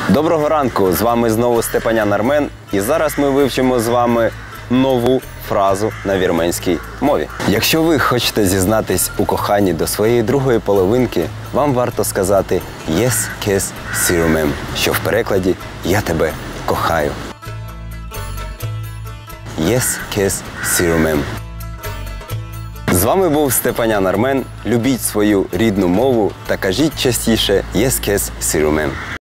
Доброго ранку! З вами знову Степанян Армен. І зараз ми вивчимо з вами нову фразу на вірменській мові. Якщо ви хочете зізнатись у коханні до своєї другої половинки, вам варто сказати «Yes, kes sirumem», що в перекладі «Я тебе кохаю». «Yes, kes sirumem». З вами був Степанян Армен. Любіть свою рідну мову та кажіть частіше «Yes, kes sirumem».